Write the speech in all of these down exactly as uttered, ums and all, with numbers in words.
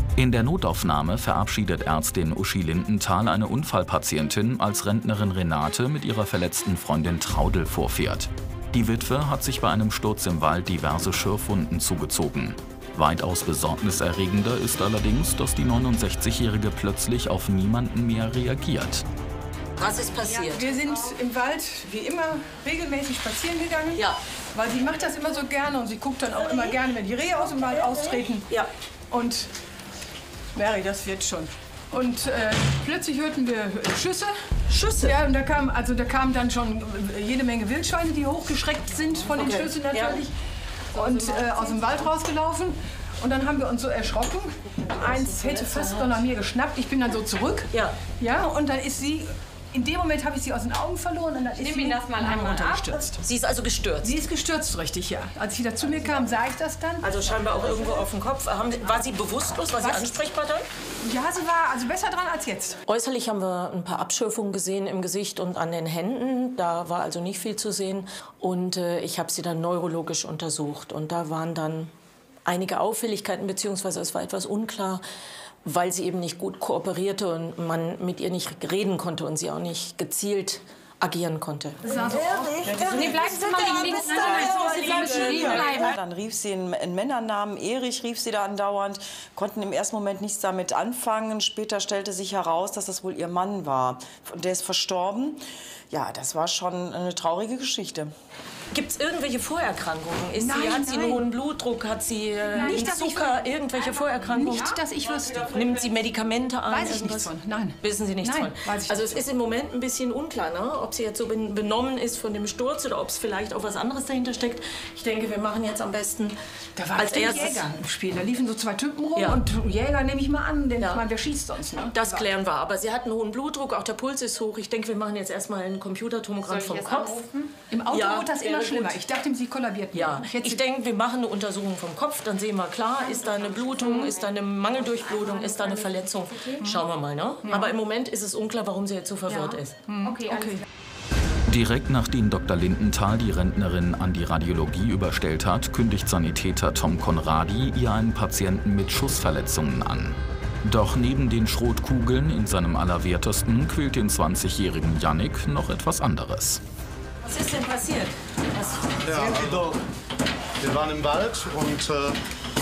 In der Notaufnahme verabschiedet Ärztin Uschi Lindenthal eine Unfallpatientin, als Rentnerin Renate mit ihrer verletzten Freundin Traudel vorfährt. Die Witwe hat sich bei einem Sturz im Wald diverse Schürfwunden zugezogen. Weitaus besorgniserregender ist allerdings, dass die neunundsechzigjährige plötzlich auf niemanden mehr reagiert. Was ist passiert? Ja, wir sind im Wald wie immer regelmäßig spazieren gegangen. Ja. Weil sie macht das immer so gerne und sie guckt dann auch immer gerne, wenn die Rehe aus dem Wald austreten. Ja. Und Mary, das wird schon. Und äh, plötzlich hörten wir Schüsse. Schüsse? Ja, und da kam, also da kamen dann schon jede Menge Wildschweine, die hochgeschreckt sind von den Okay. Schüssen natürlich. Ja. Und äh, aus dem Wald rausgelaufen. Und dann haben wir uns so erschrocken. Eins hätte fast noch nach mir geschnappt. Ich bin dann so zurück. Ja. Ja, und dann ist sie, in dem Moment habe ich sie aus den Augen verloren und dann ist sie das mal einmal runtergestürzt. Sie ist also gestürzt? Sie ist gestürzt, richtig, ja. Als ich wieder zu mir kam, sah ich das dann. Also scheinbar auch irgendwo auf dem Kopf. Haben, war sie bewusstlos? War sie Was? ansprechbar dann? Ja, sie war also besser dran als jetzt. Äußerlich haben wir ein paar Abschürfungen gesehen im Gesicht und an den Händen. Da war also nicht viel zu sehen. Und äh, ich habe sie dann neurologisch untersucht. Und da waren dann einige Auffälligkeiten, beziehungsweise es war etwas unklar, weil sie eben nicht gut kooperierte und man mit ihr nicht reden konnte und sie auch nicht gezielt agieren konnte. Nee, bleiben Sie mal liegen, links, liegen bleiben. Dann rief sie einen, einen Männernamen, Erich rief sie da andauernd, konnten im ersten Moment nichts damit anfangen. Später stellte sich heraus, dass das wohl ihr Mann war. Und der ist verstorben. Ja, das war schon eine traurige Geschichte. Gibt es irgendwelche Vorerkrankungen? Ist Nein, sie, hat sie einen nein. hohen Blutdruck? Hat sie äh, Nicht, einen dass ich- Zucker? Irgendwelche Vorerkrankungen? Nicht, dass ich wüsste. Nimmt sie Medikamente an? Weiß ich irgendwas? nichts von, nein. Wissen Sie nichts Nein, von? weiß ich Also nicht es ist im Moment ein bisschen unklar, ne? Ob sie jetzt so ben- benommen ist von dem Sturz oder ob es vielleicht auch was anderes dahinter steckt. Ich denke, wir machen jetzt am besten Da war als ein erstes... Jäger im Spiel. Da liefen so zwei Typen rum Ja. und Jäger nehme ich mal an. Denn Ja. ich meine, wer schießt sonst? Ne? Das klären wir. Aber sie hat einen hohen Blutdruck, auch der Puls ist hoch. Ich denke, wir machen jetzt erstmal ein Computertomogramm vom Kopf. Im Auto Ja, wird das immer wäre schlimmer. gut. Ich dachte, sie kollabiert. Ja, Ich hätte ich denke, wir machen eine Untersuchung vom Kopf, dann sehen wir klar, ist da eine Blutung, ist da eine Mangeldurchblutung, ist da eine Verletzung. Schauen wir mal, ne? Aber im Moment ist es unklar, warum sie jetzt so verwirrt ist. Okay, alles klar. Direkt nachdem Doktor Lindenthal die Rentnerin an die Radiologie überstellt hat, kündigt Sanitäter Tom Conradi ihr einen Patienten mit Schussverletzungen an. Doch neben den Schrotkugeln in seinem Allerwertesten quält den zwanzigjährigen Jannik noch etwas anderes. Was ist denn passiert? Was? Ja, sehen Sie doch. Wir waren im Wald und äh,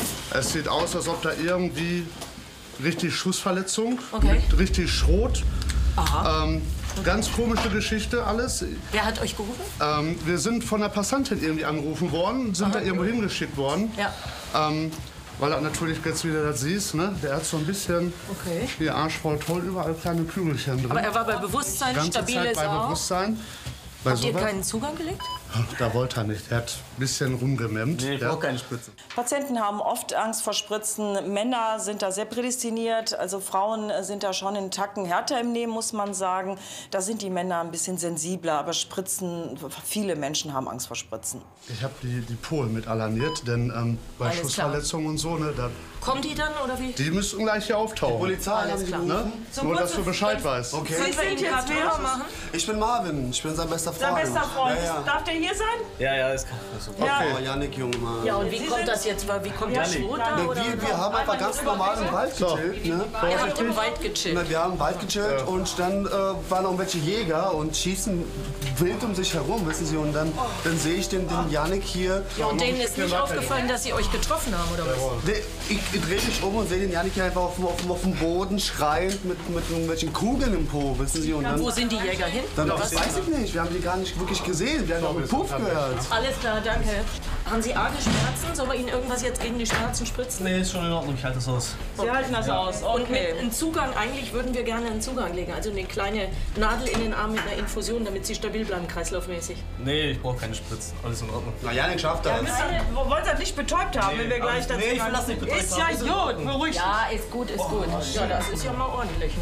es sieht aus, als ob da irgendwie richtig Schussverletzung, Okay. mit richtig Schrot. Aha. Ähm, ganz komische Geschichte alles. Wer hat euch gerufen? Ähm, wir sind von der Passantin irgendwie angerufen worden, sind da irgendwo hingeschickt worden. Ja. Ähm, weil er natürlich jetzt wieder das siehst, ne? Der hat so ein bisschen Okay. die Arsch voll toll, überall kleine Kügelchen drin. Aber er war bei Bewusstsein, ganze stabil Zeit ist bei er auch. Bewusstsein. Bei Habt ihr sowas? keinen Zugang gelegt? Da wollte er nicht. Er hat ein bisschen rumgememmt. Nee, ich ja. brauche keine Spritze. Patienten haben oft Angst vor Spritzen. Männer sind da sehr prädestiniert. Also Frauen sind da schon einen Tacken härter im Nehmen, muss man sagen. Da sind die Männer ein bisschen sensibler. Aber Spritzen, viele Menschen haben Angst vor Spritzen. Ich habe die, die Polen mit alarmiert, denn ähm, bei Alles Schussverletzungen und so, ne, da, Kommen die dann oder wie? die müssen gleich hier auftauchen. Polizei, haben Sie gerufen? Ne? Nur, dass du Bescheid weißt. Okay. Können wir ihn gerade höher machen? Ich bin Marvin, ich bin sein bester Freund. Sein bester Freund. Ja, ja. Darf der hier sein? Ja, ja, ist okay. Aber Jannik, Junge, Mann. Ja, und wie kommt das jetzt? Wie kommt der Schrot da? Ne, Oder? wir, wir haben einfach ganz normal im Wald gechillt. Ne? Ihr habt im Wald gechillt. Ne, Wir haben im Wald gechillt und dann äh, waren noch welche Jäger und schießen wild um sich herum, wissen Sie. Und dann, dann sehe ich den, den Jannik hier. Ja, und denen ist nicht aufgefallen, dass sie euch getroffen haben, oder was? Nee, ich, ich drehe mich um und sehe den Jannik hier einfach auf, auf, auf dem Boden schreiend mit, mit irgendwelchen Kugeln im Po, wissen Sie. Und dann, Wo sind die Jäger hin? dann Oder das weiß ich nicht, wir haben die gar nicht wirklich gesehen, wir haben nur einen Puff gehört. Alles klar, danke. Haben Sie arge Schmerzen? Soll man Ihnen irgendwas jetzt gegen die Schmerzen spritzen? Nee, ist schon in Ordnung, ich halte das aus. Sie halten das aus. Und mit einem Zugang, eigentlich würden wir gerne einen Zugang legen. Also eine kleine Nadel in den Arm mit einer Infusion, damit Sie stabil bleiben, kreislaufmäßig. Nee, ich brauche keine Spritzen, alles in Ordnung. Na, Jannik schafft das. Wo wollt ihr nicht betäubt haben, wenn wir gleich dazu Nee, ich will das nicht betäubt Ist ja haben. gut, beruhigt. Ja, ist gut, ist gut. Ja, das ist ja mal ordentlich, ne?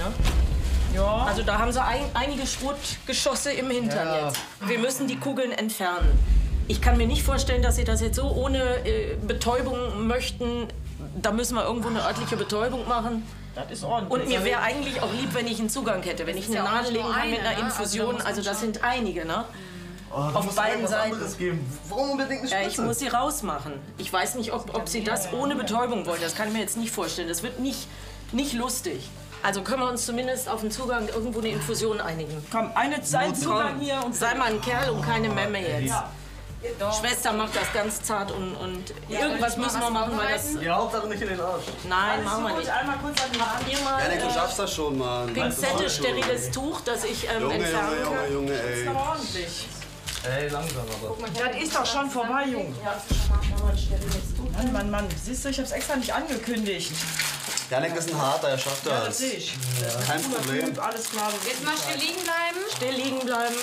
Ja. Also da haben Sie ein, einige Schrotgeschosse im Hintern jetzt. Wir müssen die Kugeln entfernen. Ich kann mir nicht vorstellen, dass Sie das jetzt so ohne äh, Betäubung möchten. Da müssen wir irgendwo eine örtliche Betäubung machen. Das ist ordentlich. Und mir wäre eigentlich auch lieb, wenn ich einen Zugang hätte, wenn ich eine Nadel legen kann mit einer Infusion. Also das sind einige, ne? Oh, auf beiden Seiten. Geben. Warum unbedingt eine Ja, Spritze? ich muss sie rausmachen. Ich weiß nicht, ob, ob sie das ohne Betäubung wollen. Das kann ich mir jetzt nicht vorstellen. Das wird nicht, nicht lustig. Also können wir uns zumindest auf den Zugang irgendwo eine Infusion einigen. Komm, eine Zeit Zugang hier und Sei mal ein Kerl und keine Memme jetzt. Ja. Schwester macht das ganz zart und, und irgendwas müssen wir machen, weil das... Ja, Hauptsache nicht in den Arsch. Nein, machen wir nicht. Einmal kurz an die Hand. Habt ihr mal Ja, du äh, schaffst das schon, Mann. Pinzette, steriles Tuch, das ich ähm, Junge, entfernen Junge, kann? Junge, Junge, ey. Aber ordentlich. Ey, langsam aber. Das ist doch schon vorbei, Junge. Mann, Mann, Mann. Siehst du, ich hab's extra nicht angekündigt. Janek ist ein Harter, er schafft Ja, das das. sehe ich. Kein Problem. Alles klar. Jetzt mal still liegen bleiben. Still liegen bleiben.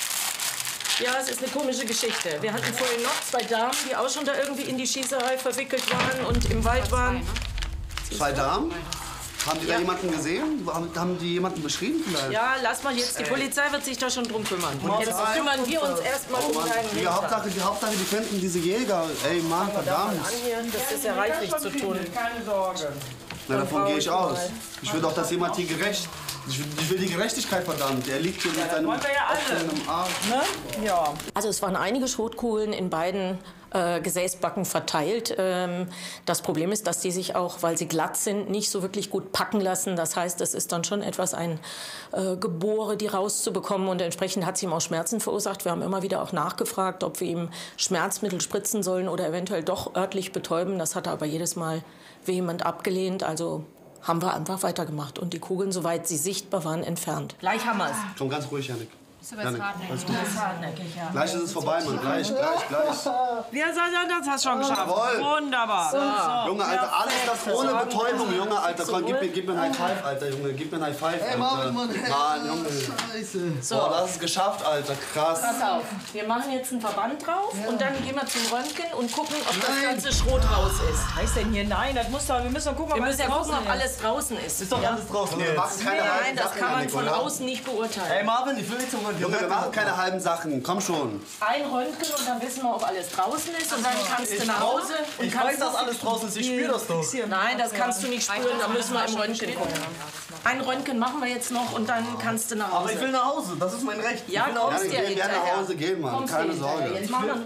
Ja, es ist eine komische Geschichte. Wir hatten vorhin noch zwei Damen, die auch schon da irgendwie in die Schießerei verwickelt waren und im Wald waren. Zwei Damen? Haben die Ja. da jemanden gesehen? Haben, haben die jemanden beschrieben vielleicht? Ja, lass mal jetzt. Die Polizei wird sich da schon drum kümmern. Jetzt kümmern wir uns erstmal um deinen Die Winter. Hauptsache, die Hauptsache, die finden diese Jäger. Ey, Mann, verdammt. An hier, das ist ja reichlich zu tun. Keine Sorge. Na, davon gehe ich brauche ich aus. mal. Ich will doch, dass jemand hier gerecht... Ich will, ich will die Gerechtigkeit, verdammt. Er liegt hier mit seinem wollen wir ja alle. offenen Arsch. Ne? Ja. Also es waren einige Schrotkugeln in beiden äh, Gesäßbacken verteilt. Ähm, das Problem ist, dass die sich auch, weil sie glatt sind, nicht so wirklich gut packen lassen. Das heißt, es ist dann schon etwas ein äh, Gebohre, die rauszubekommen. Und entsprechend hat sie ihm auch Schmerzen verursacht. Wir haben immer wieder auch nachgefragt, ob wir ihm Schmerzmittel spritzen sollen oder eventuell doch örtlich betäuben. Das hat er aber jedes Mal vehement abgelehnt. Also haben wir einfach weitergemacht und die Kugeln, soweit sie sichtbar waren, entfernt. Gleich haben wir es. Komm ganz ruhig, Janik. Ist aber jetzt hartnäckig. Das ist hartnäckig, ja. Gleich ist es vorbei, Mann. Gleich, gleich, gleich. Ja, das hast du schon geschafft. Jawohl. Wunderbar. So. Junge, Alter, alles das ohne Betäubung, Junge, Alter. Komm, gib mir, gib mir ein High Five, Alter, Junge. Gib mir ein High Five, Alter. Mann, Mann, Junge. Scheiße. So. Boah, das ist geschafft, Alter. Krass. Pass auf, wir machen jetzt einen Verband drauf und dann gehen wir zum Röntgen und gucken, ob das ganze Schrot raus ist. Was heißt denn hier? Nein, das muss doch, wir müssen doch gucken, Wir ob müssen ja alles gucken, ob draußen ist. alles draußen ist. Ist doch alles draußen Wir machen jetzt. keine halben Nein, das Sachen, kann man Janik, von oder? außen nicht beurteilen. Ey, Marvin, ich will nicht zum Röntgen. Junge, wir machen keine halben Sachen. Komm schon. Ein Röntgen und dann wissen wir, ob alles draußen ist und dann kannst du nach Hause und Ich kannst weiß, dass alles draußen ist. Ich spüre das doch. Nein, das kannst du nicht spüren, da müssen wir im Röntgen gucken. Ein Röntgen machen wir jetzt noch und dann kannst du nach Aber ich Hause. will nach Hause. Das ist mein Recht. Ja, Ich will nach kommst Janik, ja wir werden hinterher. nach Hause gehen, Mann. Kommst Keine du hinterher. Sorge. Jetzt machen wir,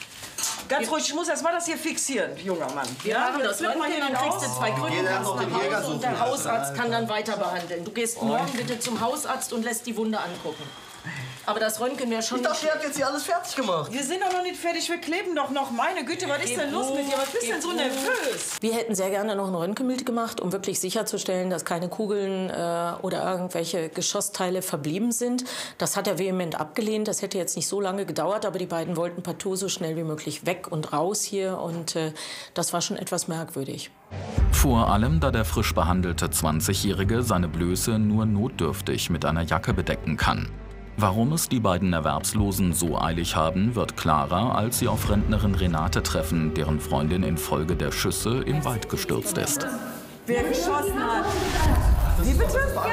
Ganz ruhig, ich muss erst mal das hier fixieren, junger Mann. wir machen das flippen wir Röntgen, hier dann nicht kriegst du aus. zwei Krücken, Jeder kannst noch den nach Jäger Hause und suchen. der Hausarzt kann dann weiter behandeln. Du gehst morgen bitte zum Hausarzt und lässt die Wunde angucken. Aber das Röntgen wäre schon Ich dachte, ihr habt jetzt hier alles fertig gemacht. Wir sind doch noch nicht fertig, wir kleben doch noch. Meine Güte, was ist denn los mit dir? Was bist du denn so nervös? Wir hätten sehr gerne noch ein Röntgenbild gemacht, um wirklich sicherzustellen, dass keine Kugeln äh, oder irgendwelche Geschossteile verblieben sind. Das hat er vehement abgelehnt. Das hätte jetzt nicht so lange gedauert, aber die beiden wollten partout so schnell wie möglich weg und raus hier. Und äh, das war schon etwas merkwürdig. Vor allem, da der frisch behandelte zwanzigjährige seine Blöße nur notdürftig mit einer Jacke bedecken kann. Warum es die beiden Erwerbslosen so eilig haben, wird klarer, als sie auf Rentnerin Renate treffen, deren Freundin infolge der Schüsse im Wald gestürzt ist. Wer geschossen hat? Wie bitte?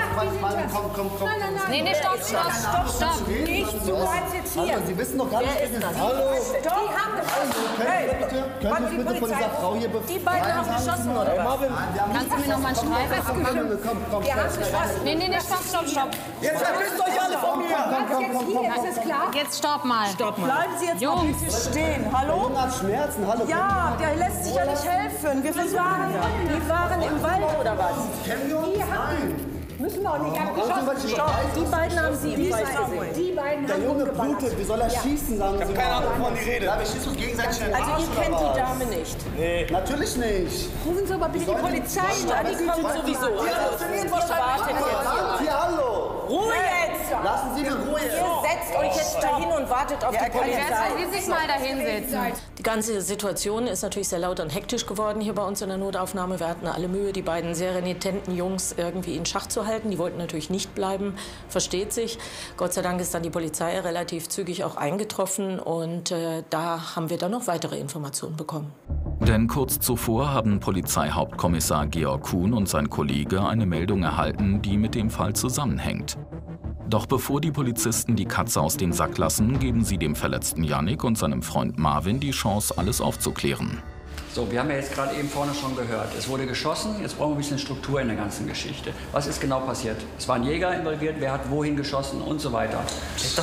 Komm, komm, komm. Nee, nee, stopp, stopp, stopp, stopp. Nicht so weit jetzt hier. Sie wissen doch gar nicht, wer ist das. Hallo. Die haben Können Sie bitte, können Sie bitte von dieser Frau hier befreien? Die beiden haben geschossen, oder was? Kannst du mir noch mal einen Streifen Junge, komm, komm, Wir haben schnell. geschossen. Nee, nee, nee, stopp, stopp, stopp. Jetzt verpisst euch alle von mir. Was jetzt hier? Ist es klar? Jetzt stopp mal. Bleiben Sie jetzt mal Jungs. bitte stehen. Hallo? Junge hat Schmerzen, hallo. Ja, der lässt sich ja nicht helfen. Wir versuchen ja. Die waren im Wald, oder was? Kennen wir uns? Nein. Müssen wir auch nicht. Ich hab Wo sind geschossen. welche Beweise? Die beiden haben sie im Wald gesehen. Die beiden Der haben Junge umgeballert. blutet, wie soll er schießen, sagen Sie Keine mal. Ahnung, wovon die Rede. Ja, wir schießen uns gegenseitig in den Also Arsch, ihr oder kennt die was? Dame nicht. Natürlich nicht. Rufen Sie aber bitte die Polizei. Ja, die kommt sowieso. Also, ihr wartet jetzt hier. Hier, hallo. Ruhe jetzt! Lassen Sie in Ruhe. Ihr setzt euch jetzt dahin und wartet auf die Jetzt Polizei. sollen Sie sich mal da hinsetzen. Die ganze Situation ist natürlich sehr laut und hektisch geworden hier bei uns in der Notaufnahme. Wir hatten alle Mühe, die beiden sehr renitenten Jungs irgendwie in Schach zu halten. Die wollten natürlich nicht bleiben, versteht sich. Gott sei Dank ist dann die Polizei relativ zügig auch eingetroffen und äh, da haben wir dann noch weitere Informationen bekommen. Denn kurz zuvor haben Polizeihauptkommissar Georg Kuhn und sein Kollege eine Meldung erhalten, die mit dem Fall zusammenhängt. Doch bevor die Polizisten die Katze aus dem Sack lassen, geben sie dem verletzten Yannick und seinem Freund Marvin die Chance, alles aufzuklären. So, wir haben ja jetzt gerade eben vorne schon gehört, es wurde geschossen, jetzt brauchen wir ein bisschen Struktur in der ganzen Geschichte. Was ist genau passiert? Es war ein Jäger involviert, wer hat wohin geschossen und so weiter. Ich dachte,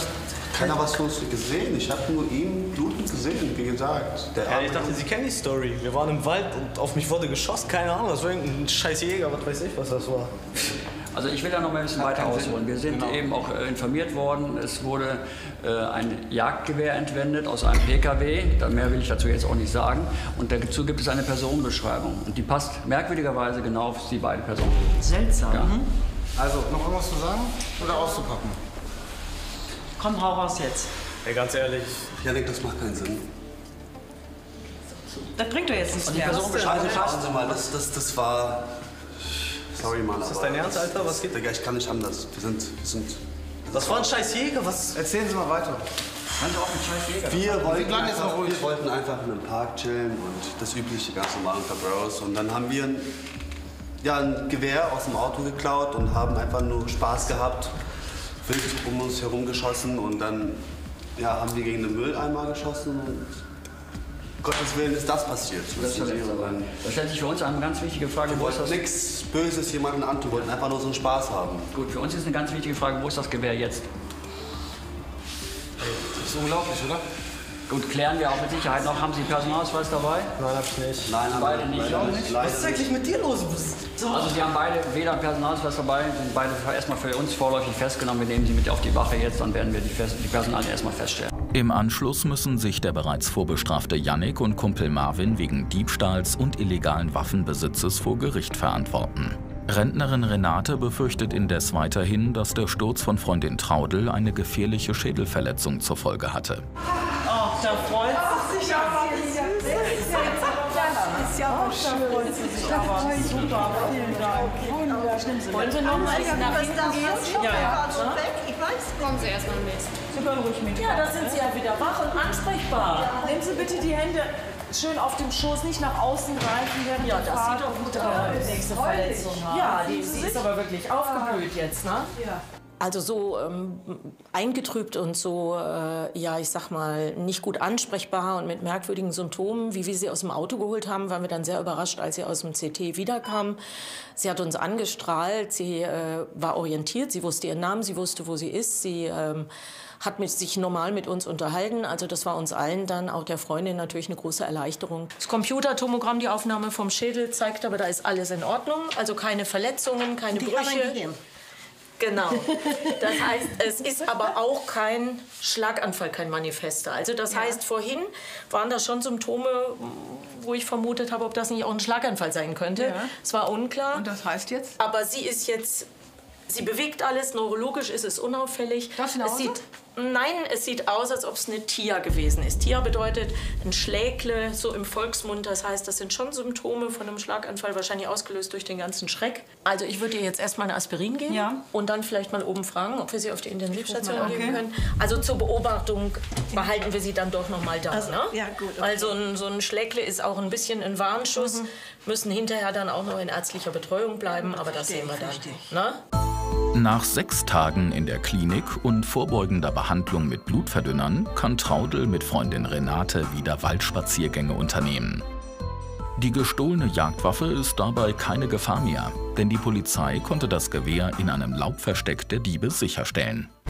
Keiner was von uns gesehen. Ich habe nur ihn blutend gesehen, wie gesagt. Der ja, ich dachte, Sie kennen die Story. Wir waren im Wald und auf mich wurde geschossen. Keine Ahnung, das war irgendein scheiß Jäger, was weiß ich, was das war. Also ich will da noch mal ein bisschen weiter ausholen. Wir sind genau. eben auch äh, informiert worden. Es wurde äh, ein Jagdgewehr entwendet aus einem P K W. Da mehr will ich dazu jetzt auch nicht sagen. Und dazu gibt es eine Personenbeschreibung. Und die passt merkwürdigerweise genau auf die beiden Personen. Seltsam. Ja. Mhm. Also, noch irgendwas zu sagen oder auszupacken? Komm, hau raus jetzt. Ey, ganz ehrlich. Janik, das macht keinen Sinn. Das bringt doch jetzt nichts mehr. Also, schauen Sie mal, das, das, das war... Sorry, Mann, Ist das dein Ernst, Alter? Was geht? Digga, ich kann nicht anders. Wir sind... Wir sind das war ein scheiß Jäger, was... Erzählen Sie mal weiter. Hören Sie auf mit scheiß Jäger. Wir wollten, jetzt einfach, noch ruhig. wir wollten einfach in einem Park chillen und das übliche ganz normal unter Bros. Und dann haben wir ein, ja, ein Gewehr aus dem Auto geklaut und haben einfach nur Spaß gehabt, wild um uns herum geschossen und dann ja, haben wir gegen den Mülleimer geschossen und Gottes Willen ist das passiert. Das, das, das stellt sich für uns eine ganz wichtige Frage. Wir wo ist wollten das? nichts Böses jemanden antun, wir wollten einfach nur so einen Spaß haben. Gut, für uns ist eine ganz wichtige Frage, wo ist das Gewehr jetzt? Das ist unglaublich, oder? Gut, klären wir auch mit Sicherheit noch. Haben Sie Personalausweis dabei? Nein, hab ich nicht. Nein, haben beide wir nicht. leider nicht. Was ist eigentlich mit dir los? Also Sie haben beide weder Personalausweis dabei, sind beide erstmal für uns vorläufig festgenommen. Wir nehmen Sie mit auf die Wache jetzt, dann werden wir die, Fest die Personalien erstmal feststellen. Im Anschluss müssen sich der bereits vorbestrafte Jannik und Kumpel Marvin wegen Diebstahls und illegalen Waffenbesitzes vor Gericht verantworten. Rentnerin Renate befürchtet indes weiterhin, dass der Sturz von Freundin Traudel eine gefährliche Schädelverletzung zur Folge hatte. Oh, da freut sie sich aber. Das ist ja auch schön. Super, vielen Dank. Wollen Sie noch mal nach hinten gehen? Ja, ja. Ich weiß. Kommen Sie erstmal mit. Sie können ruhig mit. Ja, da sind Sie ja wieder wach und ansprechbar. Nehmen Sie bitte die Hände schön auf dem Schoß, nicht nach außen greifen. Während Ja, der das Fahrt sieht doch gut und, aus. äh, nächste Verletzung haben. Ja, die, sie ist aber wirklich aufgeblüht jetzt, ne? Ja. Also so ähm, eingetrübt und so, äh, ja, ich sag mal, nicht gut ansprechbar und mit merkwürdigen Symptomen, wie wir sie aus dem Auto geholt haben, waren wir dann sehr überrascht, als sie aus dem C T wiederkam. Sie hat uns angestrahlt, sie äh, war orientiert, sie wusste ihren Namen, sie wusste, wo sie ist, sie ähm, hat mit, sich normal mit uns unterhalten. Also das war uns allen dann, auch der Freundin, natürlich eine große Erleichterung. Das Computertomogramm, die Aufnahme vom Schädel zeigt aber, da ist alles in Ordnung, also keine Verletzungen, keine Brüche. Genau. Das heißt, es ist aber auch kein Schlaganfall, kein Manifester. Also das ja. heißt, vorhin waren da schon Symptome, wo ich vermutet habe, ob das nicht auch ein Schlaganfall sein könnte. Ja. Es war unklar. Und das heißt jetzt? Aber sie ist jetzt, sie bewegt alles, neurologisch ist es unauffällig. Das es sieht, Nein, es sieht aus, als ob es eine T I A gewesen ist. T I A bedeutet ein Schlägle, so im Volksmund. Das heißt, das sind schon Symptome von einem Schlaganfall, wahrscheinlich ausgelöst durch den ganzen Schreck. Also ich würde ihr jetzt erstmal eine Aspirin geben Ja. und dann vielleicht mal oben fragen, ob wir sie auf die Intensivstation Okay. geben können. Also zur Beobachtung behalten wir sie dann doch noch mal da. Also, ne? ja, gut, okay. Weil so ein, so ein Schlägle ist auch ein bisschen ein Warnschuss, mhm. müssen hinterher dann auch noch in ärztlicher Betreuung bleiben, aber das sehen wir dann. Ne? Nach sechs Tagen in der Klinik und vorbeugender Behandlung mit Blutverdünnern kann Traudel mit Freundin Renate wieder Waldspaziergänge unternehmen. Die gestohlene Jagdwaffe ist dabei keine Gefahr mehr, denn die Polizei konnte das Gewehr in einem Laubversteck der Diebe sicherstellen.